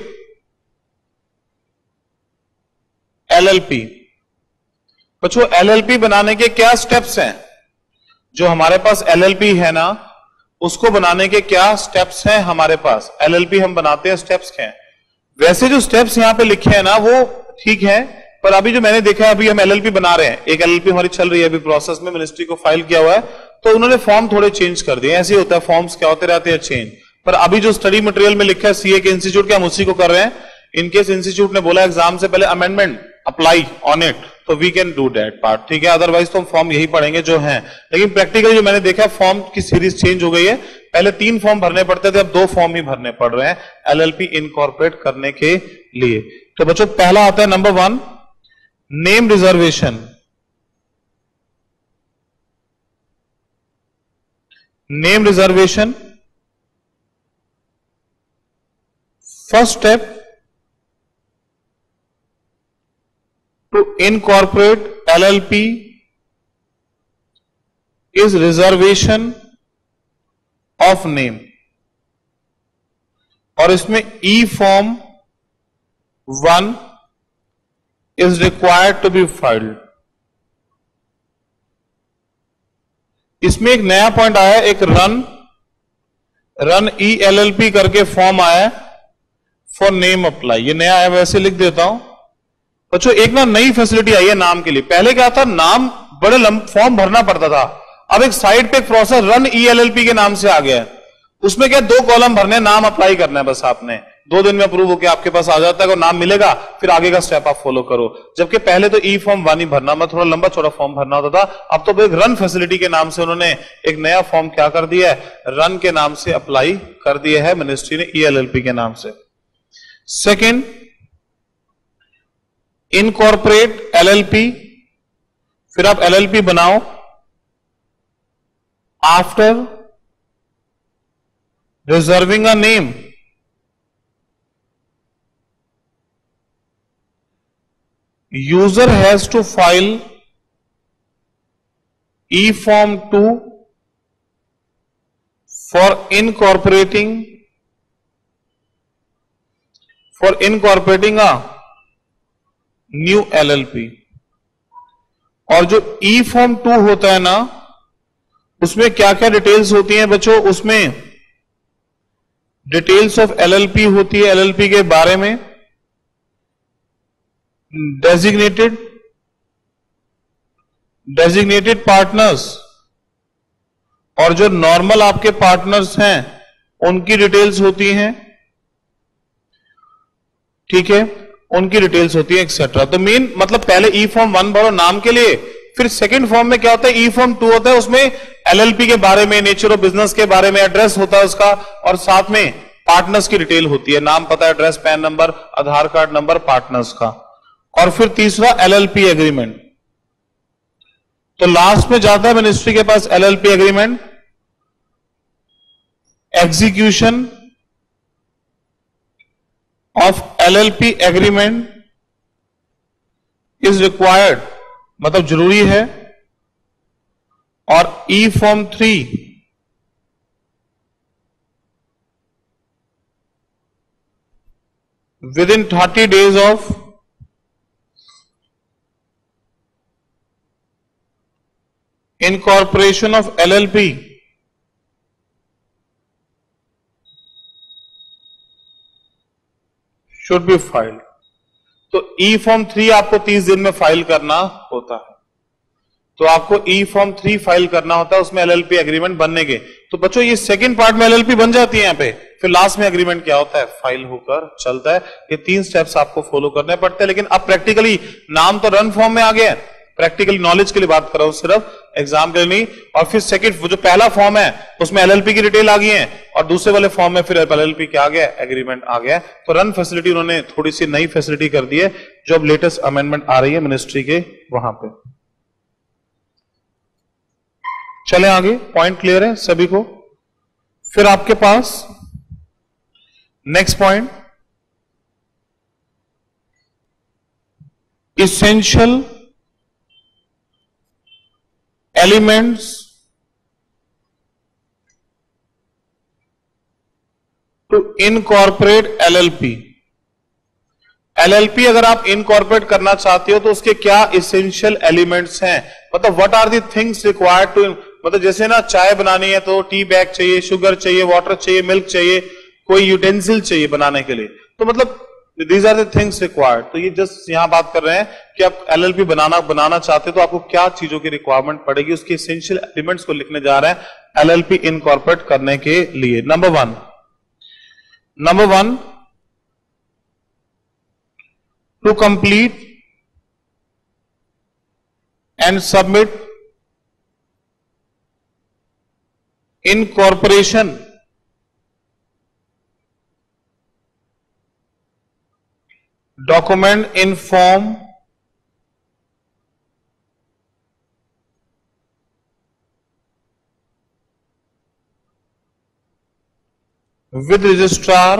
एलएलपी। बच्चों एलएलपी बनाने के क्या स्टेप्स हैं? जो हमारे पास एलएलपी है ना, उसको बनाने के क्या स्टेप्स हैं हमारे पास? एलएलपी हम बनाते हैं, स्टेप्स क्या हैं? वैसे जो स्टेप्स यहां पे लिखे हैं ना वो ठीक है, पर अभी जो मैंने देखा है, अभी हम एलएलपी बना रहे हैं, एक एलएलपी हमारी चल रही है अभी प्रोसेस में, मिनिस्ट्री को फाइल किया हुआ है, तो उन्होंने फॉर्म थोड़े चेंज कर दिए। ऐसे ही होता है, फॉर्म्स क्या होते रहते हैं, चेंज। पर अभी जो स्टडी मटेरियल में लिखा है सीए के इंस्टीट्यूट के, हम उसी को कर रहे हैं। इनकेस इंस्टीट्यूट ने बोला एग्जाम से पहले अमेंडमेंट अप्लाई ऑन इट, तो we can do that part, ठीक है। अदरवाइज तो हम फॉर्म यही पढ़ेंगे जो है। लेकिन प्रैक्टिकली जो मैंने देखा है, फॉर्म की सीरीज चेंज हो गई है। पहले 3 फॉर्म भरने पड़ते थे, अब 2 फॉर्म ही भरने पड़ रहे हैं एलएलपी इनकॉर्पोरेट करने के लिए। तो बच्चों पहला आता है number 1, name reservation. Name reservation, first step to incorporate LLP is reservation of name, और इसमें E form 1 is required to be filed। इसमें एक नया पॉइंट आया है, एक रन ELLP करके फॉर्म आया है फॉर नेम अप्लाई। ये नया है, वैसे लिख देता हूं बच्चों। एक ना नई फैसिलिटी आई है नाम के लिए। पहले क्या था, नाम बड़े फॉर्म भरना पड़ता था। अब एक साइड पे एक प्रोसेस रन ELLP के नाम से आ गया है। उसमें क्या 2 कॉलम भरने, नाम अप्लाई करना है बस आपने। 2 दिन में अप्रूव होकर आपके पास आ जाता है, और नाम मिलेगा, फिर आगे का स्टेप आप फॉलो करो। जबकि पहले तो ई फॉर्म 1 ही भरना, मतलब थोड़ा लंबा चौड़ा फॉर्म भरना होता था। अब तो एक रन फैसिलिटी के नाम से उन्होंने एक नया फॉर्म क्या कर दिया है, रन के नाम से अप्लाई कर दिया है मिनिस्ट्री ने, ELLP के नाम से। Second, incorporate LLP. फिर आप एलएलपी बनाओ after reserving a name. User has to file e form 2 for incorporating a new LLP. और जो ई फॉर्म 2 होता है ना, उसमें क्या क्या डिटेल्स होती हैं बच्चों? उसमें डिटेल्स ऑफ एलएलपी होती है, एलएलपी के बारे में, डेजिग्नेटेड पार्टनर्स, और जो नॉर्मल आपके पार्टनर्स हैं उनकी डिटेल्स होती हैं, ठीक है, उनकी डिटेल्स होती है एक्सेट्रा। तो मेन मतलब पहले ई फॉर्म 1 भरो नाम के लिए, फिर सेकंड फॉर्म में क्या होता है, ई फॉर्म 2 होता है, उसमें एलएलपी के बारे में, नेचर ऑफ बिजनेस के बारे में, एड्रेस होता है उसका, और साथ में पार्टनर्स की डिटेल होती है, नाम, पता, address, PAN number, Aadhaar card number partners का। और फिर तीसरा एलएलपी एग्रीमेंट। तो लास्ट में जाता है मिनिस्ट्री के पास LLP agreement. Execution of LLP agreement is required, मतलब जरूरी है। और E form 3 within 30 days of incorporation of LLP should be filed. तो ई फॉर्म 3 आपको 30 दिन में फाइल करना होता है। तो आपको ई फॉर्म 3 फाइल करना होता है, उसमें एलएलपी एग्रीमेंट बनने के। तो बच्चों ये सेकंड पार्ट में एलएलपी बन जाती है यहां पे, फिर लास्ट में एग्रीमेंट क्या होता है, फाइल होकर चलता है। ये 3 स्टेप्स आपको फॉलो करने पड़ते हैं। लेकिन अब प्रैक्टिकली नाम तो रन फॉर्म में आ गया है, प्रैक्टिकल नॉलेज के लिए बात कर रहा हूं, सिर्फ एग्जाम के लिए नहीं। और फिर सेकंड जो पहला फॉर्म है उसमें एलएलपी की डिटेल आ गई है, और दूसरे वाले फॉर्म में फिर एलएलपी क्या आ गया, एग्रीमेंट आ गया। तो रन फैसिलिटी उन्होंने थोड़ी सी नई फैसिलिटी कर दी है, जो अब लेटेस्ट अमेंडमेंट आ रही है मिनिस्ट्री के वहां पे। चले आगे, पॉइंट क्लियर है सभी को? फिर आपके पास next point, essential elements to incorporate LLP। LLP अगर आप इनकॉर्पोरेट करना चाहते हो तो उसके क्या इसेंशियल एलिमेंट्स हैं, मतलब what are the things required to, मतलब जैसे ना चाय बनानी है तो टी बैग चाहिए, शुगर चाहिए, वाटर चाहिए, मिल्क चाहिए, कोई यूटेंसिल चाहिए बनाने के लिए, तो मतलब these are the things required. तो ये जस्ट यहां बात कर रहे हैं कि आप LLP बनाना चाहते हो तो आपको क्या चीजों की रिक्वायरमेंट पड़ेगी, उसके इसेंशियल एलिमेंट्स को लिखने जा रहे हैं LLP इनकॉर्पोरेट करने के लिए। Number one, to complete and submit incorporation document in form with registrar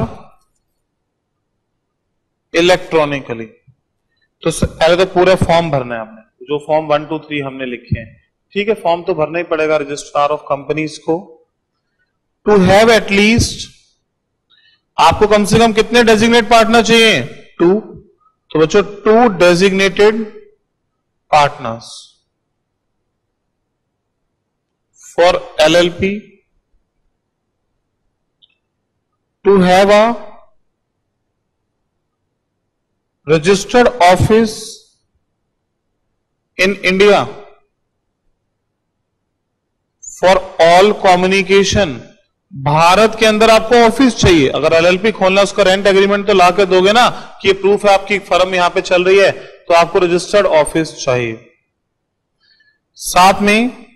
electronically. तो पहले तो पूरे फॉर्म भरना है आपने, जो फॉर्म 1, 2, 3 हमने लिखे हैं, ठीक है, फॉर्म तो भरना ही पड़ेगा रजिस्ट्रार ऑफ कंपनीज को। टू हैव एटलीस्ट, आपको कम से कम कितने डेजिग्नेट पार्टनर चाहिए? 2। तो बच्चों 2 designated partners for LLP, to have a registered office in India for all communication. Bharat के अंदर आपको ऑफिस चाहिए, अगर LLP खोलना उसका रेंट एग्रीमेंट तो ला के दोगे ना कि ये प्रूफ है आपकी फर्म यहां पे चल रही है, तो आपको रजिस्टर्ड ऑफिस चाहिए। साथ में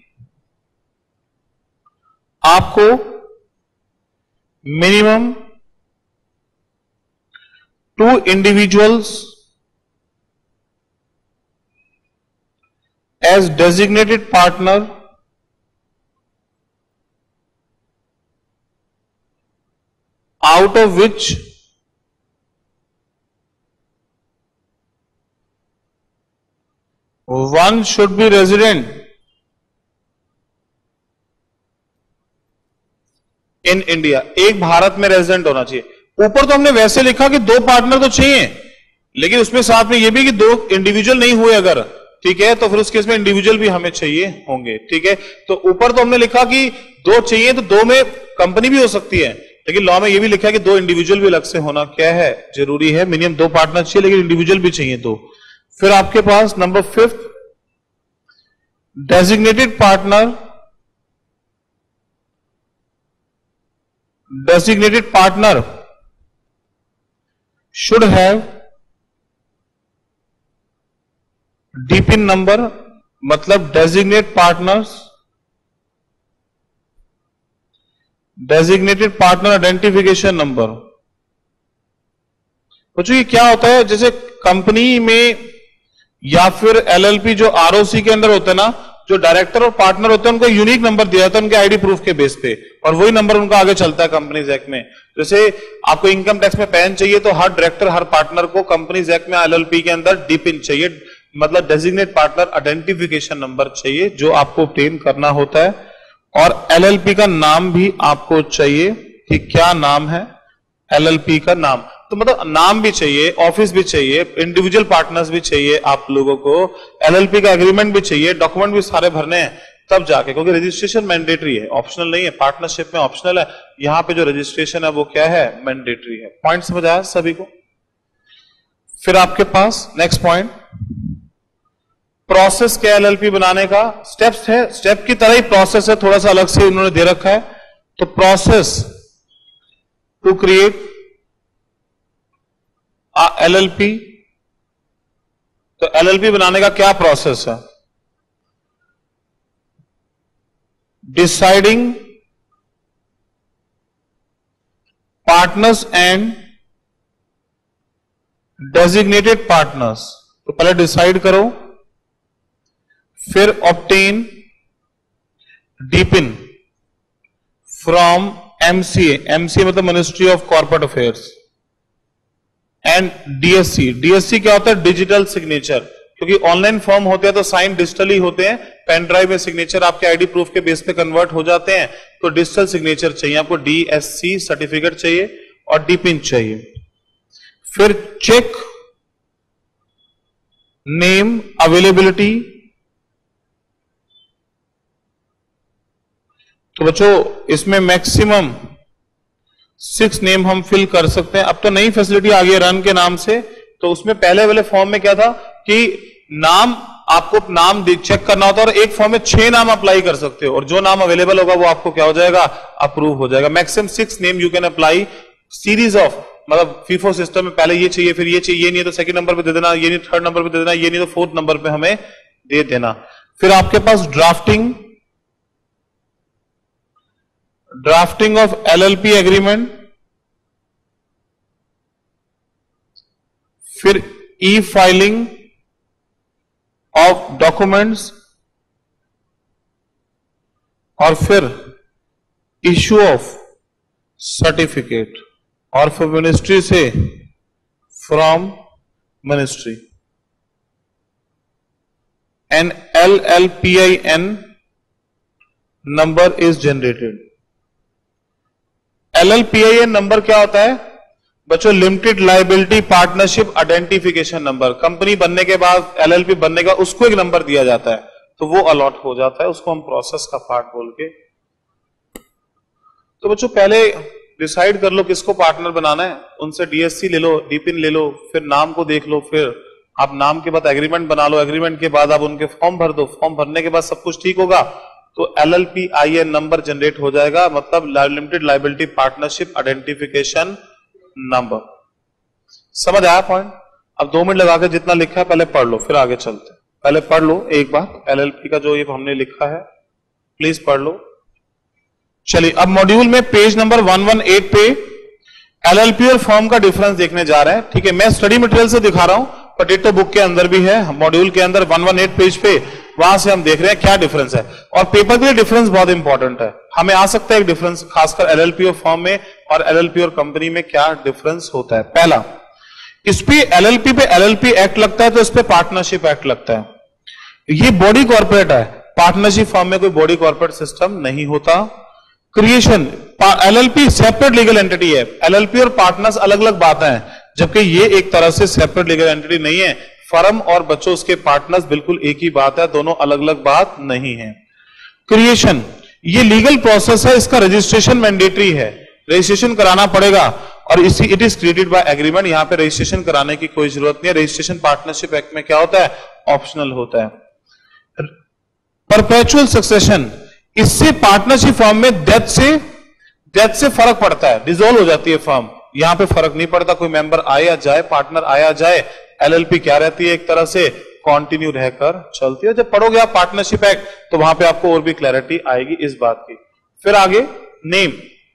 आपको minimum 2 individuals as designated partner out of which one should be resident in India। एक भारत में रेजिडेंट होना चाहिए। ऊपर तो हमने वैसे लिखा कि 2 पार्टनर तो चाहिए, लेकिन उसमें साथ में ये भी कि 2 इंडिविजुअल नहीं हुए अगर, ठीक है, तो फिर उस केस में इंडिविजुअल भी हमें चाहिए होंगे, ठीक है। तो ऊपर तो हमने लिखा कि 2 चाहिए, तो 2 में कंपनी भी हो सकती है, लेकिन लॉ में ये भी लिखा है कि 2 इंडिविजुअल भी अलग से होना क्या है, जरूरी है। मिनिमम 2 पार्टनर चाहिए, लेकिन इंडिविजुअल भी चाहिए 2। फिर आपके पास number 5, designated partner should have DPIN number, मतलब डेजिग्नेटेड पार्टनर आइडेंटिफिकेशन नंबर। बच्चों ये क्या होता है, जैसे कंपनी में या फिर LLP जो ROC के अंदर होते हैं ना, जो डायरेक्टर और पार्टनर होते हैं उनको यूनिक नंबर दिया जाता है उनके आईडी प्रूफ के बेस पे, और वही नंबर उनका आगे चलता है कंपनीज एक्ट में। जैसे आपको इनकम टैक्स में पैन चाहिए तो हर डायरेक्टर हर पार्टनर को कंपनीज एक्ट में LLP के अंदर DPIN चाहिए, मतलब डेजिग्नेट पार्टनर आइडेंटिफिकेशन नंबर चाहिए, जो आपको ऑब्टेन करना होता है। और LLP का नाम भी आपको चाहिए कि क्या नाम है LLP का नाम, तो मतलब नाम भी चाहिए, ऑफिस भी चाहिए, इंडिविजुअल पार्टनर्स भी चाहिए, आप लोगों को LLP का एग्रीमेंट भी चाहिए, डॉक्यूमेंट भी सारे भरने हैं तब जाके, क्योंकि रजिस्ट्रेशन मैंडेटरी है, ऑप्शनल नहीं है। पार्टनरशिप में ऑप्शनल है, यहां पे जो रजिस्ट्रेशन है वो क्या है, मैंडेटरी है। पॉइंट समझ आया सभी को? फिर आपके पास नेक्स्ट पॉइंट, प्रोसेस क्या LLP बनाने का, स्टेप्स है, स्टेप की तरह ही प्रोसेस है, थोड़ा सा अलग से उन्होंने दे रखा है। तो प्रोसेस टू क्रिएट LLP, तो LLP बनाने का क्या प्रोसेस है? Deciding partners and designated partners, तो पहले डिसाइड करो, फिर obtain DPIN from MCA, MCA मतलब ministry of corporate affairs, and DSC, DSC क्या होता है? डिजिटल सिग्नेचर, क्योंकि ऑनलाइन फॉर्म होते हैं तो साइन डिजिटली होते हैं, पेन ड्राइव में सिग्नेचर आपके आईडी प्रूफ के बेस पे कन्वर्ट हो जाते हैं, तो डिजिटल सिग्नेचर चाहिए आपको, डीएससी सर्टिफिकेट चाहिए और डी पिन चाहिए। फिर चेक नेम अवेलेबिलिटी, तो बच्चों इसमें मैक्सिमम 6 नेम हम फिल कर सकते हैं। अब तो नई फैसिलिटी आ गई है रन के नाम से, तो उसमें पहले वाले फॉर्म में क्या था कि नाम, आपको नाम चेक करना होता है और एक फॉर्म में 6 नाम अप्लाई कर सकते हो, और जो नाम अवेलेबल होगा वो आपको क्या हो जाएगा? अप्रूव हो जाएगा। Maximum 6 name you can apply, series of, मतलब फीफो सिस्टम में पहले ये चाहिए, फिर ये चाहिए, ये नहीं तो सेकंड नंबर पे दे देना, ये नहीं थर्ड नंबर पे दे देना, ये नहीं तो फोर्थ नंबर पे हमें दे देना। फिर आपके पास drafting, drafting of LLP agreement, फिर ई फाइलिंग ऑफ डॉक्यूमेंट्स, और फिर इश्यू ऑफ सर्टिफिकेट, और फिर मिनिस्ट्री से from ministry, an LLPIN number is generated. LLPIN number क्या होता है बच्चों? Limited liability partnership identification number. Company बनने के बाद, LLP बनने के बाद उसको एक नंबर दिया जाता है, तो वो अलॉट हो जाता है, उसको हम प्रोसेस का पार्ट बोल के। तो बच्चों पहले डिसाइड कर लो किसको पार्टनर बनाना है, उनसे डीएससी ले लो, डीपिन ले लो, फिर नाम को देख लो, फिर आप नाम के बाद एग्रीमेंट बना लो, एग्रीमेंट के बाद आप उनके फॉर्म भर दो, फॉर्म भरने के बाद सब कुछ ठीक होगा तो LLPIN नंबर जनरेट हो जाएगा, मतलब limited liability partnership identification number. समझ आया पॉइंट? अब 2 मिनट लगा के जितना लिखा है पहले पढ़ लो, फिर आगे चलते हैं। पहले पढ़ लो एक बार LLP का जो ये हमने लिखा है, प्लीज पढ़ लो। चलिए अब मॉड्यूल में पेज नंबर 118 पे LLP और फॉर्म का डिफरेंस देखने जा रहे हैं। ठीक है, मैं स्टडी मटेरियल से दिखा रहा हूं, पोटैटो बुक के अंदर भी है, मॉड्यूल के अंदर 118 पेज पे, वहां से हम देख रहे हैं क्या डिफरेंस है। और पेपर के लिए डिफरेंस बहुत इंपॉर्टेंट है, हमें आ सकता है एक डिफरेंस, खासकर LLP और फॉर्म में और LLP और कंपनी में क्या डिफरेंस होता है। पहला, इस पे LLP पे LLP एक्ट लगता है तो इस पे पार्टनरशिप एक्ट लगता है। ये बॉडी कॉर्पोरेट है, पार्टनरशिप फॉर्म में कोई बॉडी कॉर्पोरेट सिस्टम नहीं होता। Creation, LLP separate legal entity है, LLP और पार्टनर्स अलग अलग बातें हैं, जबकि ये एक तरह से सेपरेट लीगल एंटिटी नहीं है। फर्म और बच्चों उसके पार्टनर्स बिल्कुल एक ही बात है, दोनों अलग अलग बात नहीं है। क्रिएशन ये लीगल प्रोसेस है, इसका रजिस्ट्रेशन मैंडेटरी है, रजिस्ट्रेशन कराना पड़ेगा, और इसी it is created by agreement, यहां पे रजिस्ट्रेशन कराने की कोई जरूरत नहीं है। रजिस्ट्रेशन पार्टनरशिप एक्ट में क्या होता है? ऑप्शनल होता है। परपेचुअल सक्सेशन, इससे पार्टनरशिप फॉर्म में डेथ से फर्क पड़ता है, डिसॉल्व हो जाती है फॉर्म, यहां पे फर्क नहीं पड़ता, कोई मेंबर आए या जाए, पार्टनर आया जाए, LLP क्या रहती है? एक तरह से कंटिन्यू रहकर चलती है। जब पढ़ोगे आप पार्टनरशिप एक्ट तो वहां पे आपको और भी क्लैरिटी आएगी इस बात की। फिर आगे नेम,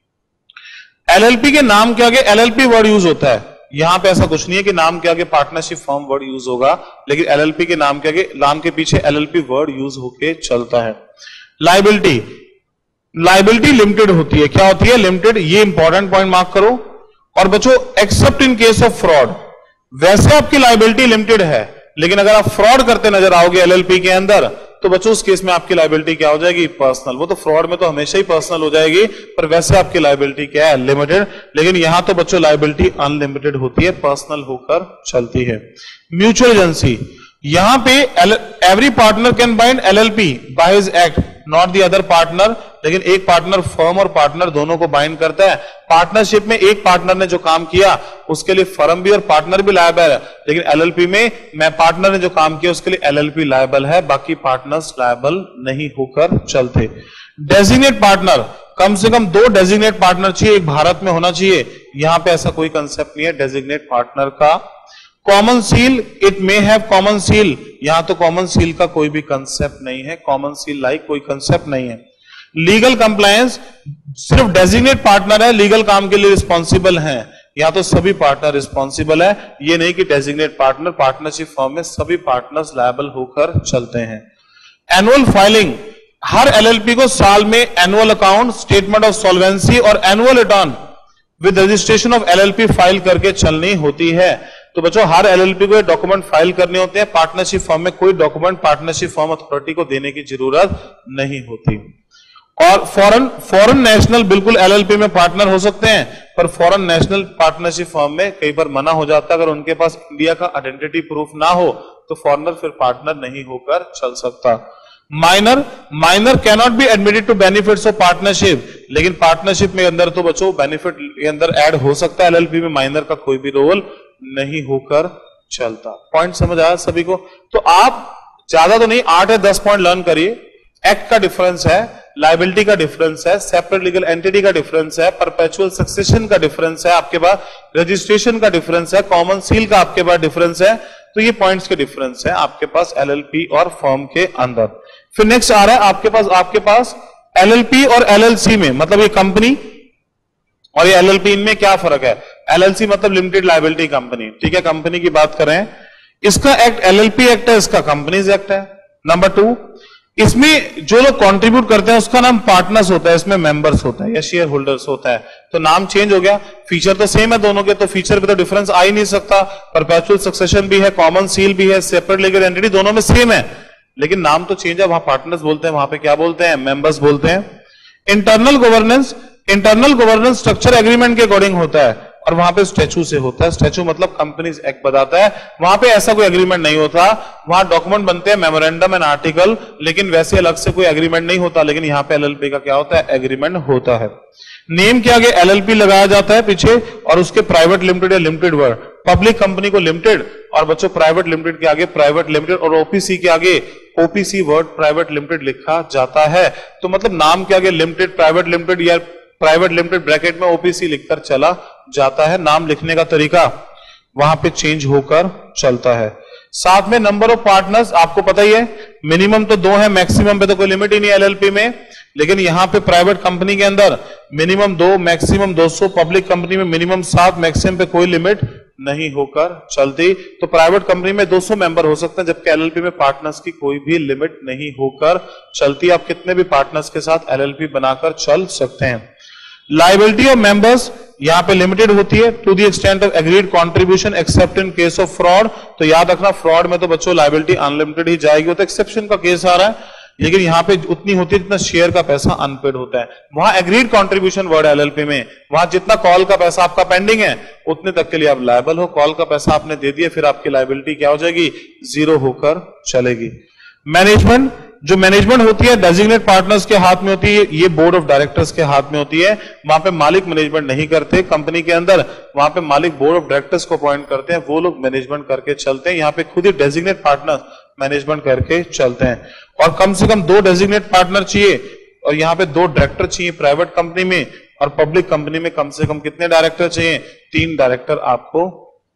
LLP के नाम के आगे LLP वर्ड यूज होता है, यहां पे ऐसा कुछ नहीं है कि नाम के आगे पार्टनरशिप फॉर्म वर्ड यूज होगा, लेकिन LLP के नाम के आगे, नाम के पीछे LLP वर्ड यूज होके चलता है। लाइबिलिटी, लाइबिलिटी लिमिटेड होती है, क्या होती है? लिमिटेड, ये इंपॉर्टेंट पॉइंट मार्क करो। और बच्चों except in case of fraud, वैसे आपकी लाइबिलिटी लिमिटेड है, लेकिन अगर आप फ्रॉड करते नजर आओगे LLP के अंदर तो बच्चों उस केस में आपकी लाइबिलिटी क्या हो जाएगी? पर्सनल। वो तो फ्रॉड में तो हमेशा ही पर्सनल हो जाएगी, पर वैसे आपकी लाइबिलिटी क्या है? लिमिटेड। लेकिन यहां तो बच्चों लाइबिलिटी अनलिमिटेड होती है, पर्सनल होकर चलती है। म्यूचुअल एजेंसी, यहां पे every partner can bind LLP by his act, not the other partner, लेकिन एक पार्टनर फर्म और पार्टनर दोनों को बाइंड करता है। पार्टनरशिप में एक पार्टनर ने जो काम किया उसके लिए फर्म भी और पार्टनर भी लायबल है, लेकिन LLP में मैं पार्टनर ने जो काम किया उसके लिए LLP लायबल है, बाकी पार्टनर्स लायबल नहीं होकर चलते। डेजिग्नेट पार्टनर, कम से कम 2 डेजिग्नेट पार्टनर चाहिए, एक भारत में होना चाहिए, यहां पे ऐसा कोई कंसेप्ट नहीं है डेजिग्नेट पार्टनर का। Common seal, it may have common seal, यहां तो कॉमन सील का कोई भी कंसेप्ट नहीं है, कॉमन सील लाइक कोई कंसेप्ट नहीं है। लीगल कंप्लायंस, सिर्फ डेजिग्नेट पार्टनर है, लीगल काम के लिए रिस्पॉन्सिबल है, यहां तो सभी पार्टनर रिस्पॉन्सिबल है, ये नहीं कि डेजिग्नेट पार्टनर, पार्टनरशिप फॉर्म में सभी पार्टनर्स लायबल होकर चलते हैं। एनुअल फाइलिंग, हर LLP को साल में annual account, statement of solvency और annual return with registration of LLP file करके चलनी होती है। तो बच्चों हर एलएलपी को डॉक्यूमेंट फाइल करने होते हैं। पार्टनरशिप फॉर्म में कोई डॉक्यूमेंट पार्टनरशिप फॉर्म अथॉरिटी को देने की जरूरत नहीं होती। और फॉरेन नेशनल बिल्कुल एलएलपी में पार्टनर हो सकते हैं, पर फॉरेन नेशनल पार्टनरशिप फॉर्म में कई बार मना हो जाता है। अगर उनके पास इंडिया का आइडेंटिटी प्रूफ ना हो तो फॉरेनर फिर पार्टनर नहीं होकर चल सकता। Minor can not be admitted to benefits of partnership, लेकिन पार्टनरशिप में अंदर तो बच्चों बेनिफिट के अंदर ऐड हो सकता है। एलएलपी में माइनर का कोई भी रोल नहीं होकर चलता। पॉइंट समझ आया सभी को? तो आप ज्यादा तो नहीं 8 या 10 पॉइंट लर्न करिए। एक्ट का डिफरेंस है, लायबिलिटी का डिफरेंस है, सेपरेट लीगल एंटिटी का डिफरेंस है, परपेचुअल सक्सेशन का डिफरेंस है, आपके पास रजिस्ट्रेशन का डिफरेंस है, कॉमन सील का आपके पास डिफरेंस है। तो ये पॉइंट्स के डिफरेंस है आपके पास एलएलपी और फर्म के अंदर। फिर नेक्स्ट आ रहा है आपके पास एलएलपी और एलएलसी में, मतलब ये कंपनी और ये एलएलपी, इनमें क्या फर्क है? एलएलसी मतलब लिमिटेड लायबिलिटी कंपनी, ठीक है, कंपनी की बात करें। इसका एक्ट एलएलपी एक्ट है, इसका कंपनीज एक्ट है। नंबर 2, इसमें जो लोग कंट्रीब्यूट करते हैं उसका नाम पार्टनर्स होता है, इसमें मेंबर्स होता है या शेयर होल्डर्स होता है। तो नाम चेंज हो गया, फीचर तो सेम है दोनों के, तो फीचर पे तो डिफरेंस आ ही नहीं सकता। परपेचुअल सक्सेशन भी है, कॉमन सील भी है, सेपरेट लीगल एंटिटी दोनों में सेम है, लेकिन नाम तो चेंज है। वहां पार्टनर्स बोलते हैं, वहां पे क्या बोलते हैं? मेंबर्स बोलते हैं। इंटरनल गवर्नेंस स्ट्रक्चर एग्रीमेंट के अकॉर्डिंग होता है और वहां पे स्टैचू से होता है। स्टैचू मतलब कंपनीज एक्ट बताता है, वहां पे ऐसा कोई एग्रीमेंट नहीं होता। वहां डॉक्यूमेंट बनते हैं, मेमोरेंडम एंड आर्टिकल, लेकिन वैसे अलग से कोई एग्रीमेंट नहीं होता। लेकिन यहां पे एलएलपी का क्या होता है? एग्रीमेंट होता है। नेम के आगे एलएलपी लगाया जाता है पीछे, और उसके प्राइवेट लिमिटेड या लिमिटेड वर्ड, पब्लिक कंपनी को लिमिटेड, और बच्चों प्राइवेट लिमिटेड के आगे प्राइवेट लिमिटेड, और ओपीसी के आगे ओपीसी वर्ड प्राइवेट लिमिटेड लिखा जाता है। तो मतलब नाम के आगे लिमिटेड, प्राइवेट लिमिटेड या प्राइवेट लिमिटेड ब्रैकेट में ओपीसी लिखकर चला जाता है। नाम लिखने का तरीका वहां पे चेंज होकर चलता है। साथ में नंबर ऑफ पार्टनर्स आपको पता ही है, मिनिमम तो 2 है, मैक्सिमम पे तो कोई लिमिट ही नहीं एलएलपी में। लेकिन यहां पे प्राइवेट कंपनी के अंदर मिनिमम 2, मैक्सिमम 200, पब्लिक कंपनी में मिनिमम 7, मैक्सिमम पे कोई लिमिट नहीं होकर चलती। तो प्राइवेट कंपनी में 200 मेंबर हो सकते हैं, जबकि एलएलपी में पार्टनर्स की कोई भी लिमिट नहीं होकर चलती। आप कितने भी पार्टनर्स के साथ एलएलपी बनाकर चल सकते हैं। लायबिलिटी ऑफ मेंबर्स यहां पे लिमिटेड होती है to the extent of agreed contribution except in case of fraud. तो याद रखना, फ्रॉड में तो बच्चों लायबिलिटी अनलिमिटेड ही जाएगी, तो एक्सेप्शन का केस आ रहा है, लेकिन यहां पे उतनी होती है जितना शेयर का पैसा अनपेड होता है। वहां एग्रीड कंट्रीब्यूशन वर्ड एलएलपी में, वहां जितना कॉल का पैसा आपका पेंडिंग है उतने तक के लिए आप लायबल हो। कॉल का पैसा आपने दे दिया, फिर आपकी लायबिलिटी क्या हो जाएगी? 0 होकर चलेगी। मैनेजमेंट, जो मैनेजमेंट होती है डेजिग्नेट पार्टनर्स के हाथ में होती है, ये बोर्ड ऑफ डायरेक्टर्स के हाथ में होती है। वहां पे मालिक मैनेजमेंट नहीं करते कंपनी के अंदर, वहां पे मालिक बोर्ड ऑफ डायरेक्टर्स को अपॉइंट करते हैं, वो लोग मैनेजमेंट करके चलते हैं। यहाँ पे खुद ही डेजिग्नेट पार्टनर मैनेजमेंट करके चलते हैं। और कम से कम 2 डेजिग्नेट पार्टनर चाहिए, और यहाँ पे 2 डायरेक्टर चाहिए प्राइवेट कंपनी में, और पब्लिक कंपनी में कम से कम कितने डायरेक्टर चाहिए? 3 डायरेक्टर आपको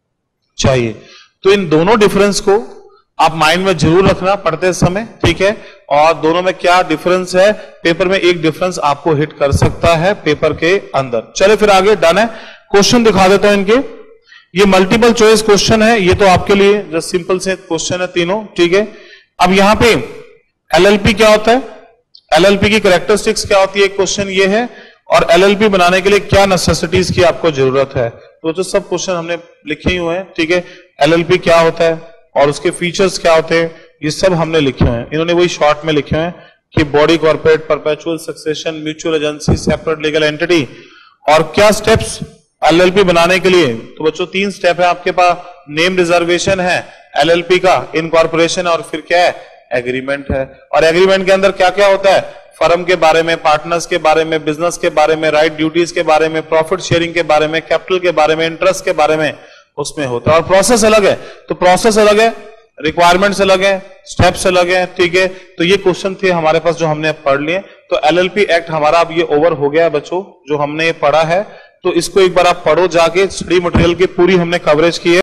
चाहिए। तो इन दोनों डिफरेंस को आप माइंड में जरूर रखना पढ़ते समय, ठीक है। और दोनों में क्या डिफरेंस है, पेपर में एक डिफरेंस आपको हिट कर सकता है पेपर के अंदर। चले फिर आगे, डन है। क्वेश्चन दिखा देता हूं इनके। ये मल्टीपल चॉइस क्वेश्चन है, ये तो आपके लिए जस्ट सिंपल से क्वेश्चन है तीनों, ठीक है। अब यहां पे एलएलपी क्या होता है, एलएलपी की कैरेक्टरिस्टिक्स क्या होती है, क्वेश्चन ये है। और एलएलपी बनाने के लिए क्या नेसेसिटीज की आपको जरूरत है, तो जो सब क्वेश्चन हमने लिखे ही हुए हैं, ठीक है। एलएलपी क्या होता है और उसके फीचर्स क्या होते हैं, ये सब हमने लिखे हुए हैं। इन्होंने वही शॉर्ट में लिखे हुए हैं कि body corporate, perpetual succession, mutual agency, separate legal entity, और क्या स्टेप्स एलएलपी बनाने के लिए। तो बच्चों 3 स्टेप है आपके पास। नेम रिजर्वेशन है एलएलपी का, इनकॉर्पोरेशन है, और फिर क्या है? एग्रीमेंट है। और एग्रीमेंट के अंदर क्या क्या होता है? फर्म के बारे में, पार्टनर्स के बारे में, बिजनेस के बारे में, राइट ड्यूटीज के बारे में, प्रॉफिट शेयरिंग के बारे में, कैपिटल के बारे में, इंटरेस्ट के बारे में उसमें होता है। और प्रोसेस अलग है, तो प्रोसेस अलग है, रिक्वायरमेंट्स अलग है, स्टेप्स अलग है, ठीक है। तो ये क्वेश्चन थे हमारे पास जो हमने पढ़ लिए। तो एलएलपी एक्ट हमारा अब ये ओवर हो गया है बच्चों, जो हमने ये पढ़ा है। तो इसको एक बार आप पढ़ो जाके, स्टडी मटेरियल की पूरी हमने कवरेज की है।